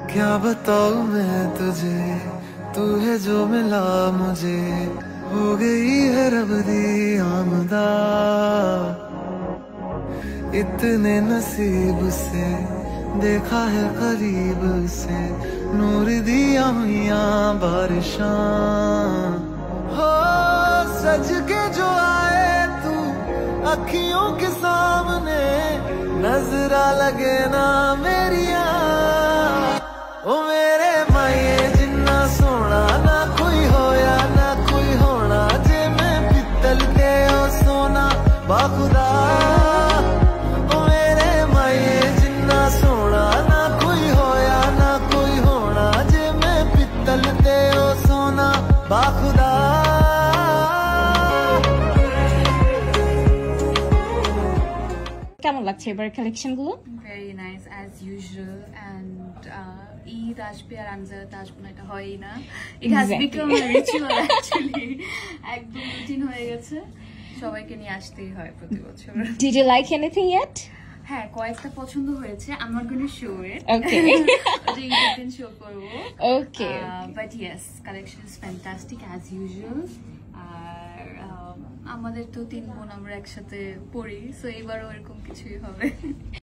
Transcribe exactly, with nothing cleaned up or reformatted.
क्या बताऊं मैं तुझे, तू है जो मिला मुझे, हो गई है रब दी आमदा। इतने नसीब से देखा है करीब से, नूर दिया हुआ बारिशां। हो सज के जो आए तू अखियों के सामने, नजरा लगे ना मेरिया। ओ मेरे माये जिन्ना सोना ना कोई होया ना कोई होना, जे मैं पित्तल के ओ सोना बाखुदा। ओ मेरे माये जिन्ना सोना ना कोई होया ना कोई होना, जे मैं पित्तल के ओ सोना बाखुदा। কেমন লাগছে এবার কালেকশন গুলো? Very nice as usual and Eid আসবে আর আনজাত আসবে না এটা হয়ই না। It has become a ritual actually, একদম রুটিন হয়ে গেছে, সবাইকে নিয়ে আসতেই হয় প্রতি বছর। Did you like anything yet? হ্যাঁ, কয়েকটা পছন্দ হয়েছে। I am not going to show it, okay যে ঈদের দিন শো করব। Okay but yes, collection is fantastic as usual. আর আমাদের তো তিন বোন, আমরা একসাথে পড়ি, সো এবারও এরকম কিছুই হবে।